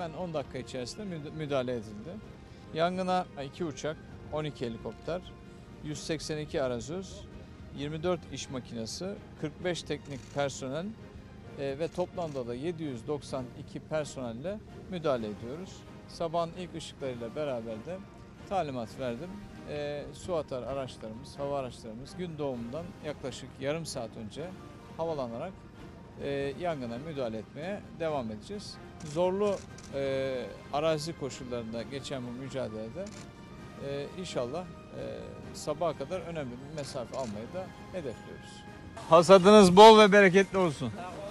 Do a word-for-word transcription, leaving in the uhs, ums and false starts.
hemen on dakika içerisinde müdahale edildi. Yangına iki uçak, on iki helikopter, yüz seksen iki arazöz, yirmi dört iş makinesi, kırk beş teknik personel e, ve toplamda da yedi yüz doksan iki personelle müdahale ediyoruz. Sabahın ilk ışıklarıyla beraber de talimat verdim. E, su atar araçlarımız, hava araçlarımız gün doğumundan yaklaşık yarım saat önce havalanarak e, yangına müdahale etmeye devam edeceğiz. Zorlu e, arazi koşullarında geçen bu mücadelede e, inşallah e, sabaha kadar önemli bir mesafe almayı da hedefliyoruz. Hasadınız bol ve bereketli olsun.